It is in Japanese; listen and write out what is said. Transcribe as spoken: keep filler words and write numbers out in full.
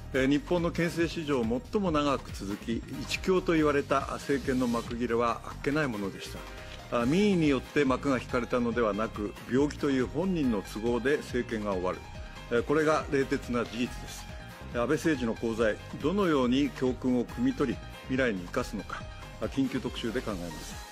日本の憲政史上最も長く続き、一強と言われた政権の幕切れはあっけないものでした。民意によって幕が引かれたのではなく、病気という本人の都合で政権が終わる、これが冷徹な事実です。安倍政治の功罪、どのように教訓を汲み取り未来に生かすのか、緊急特集で考えます。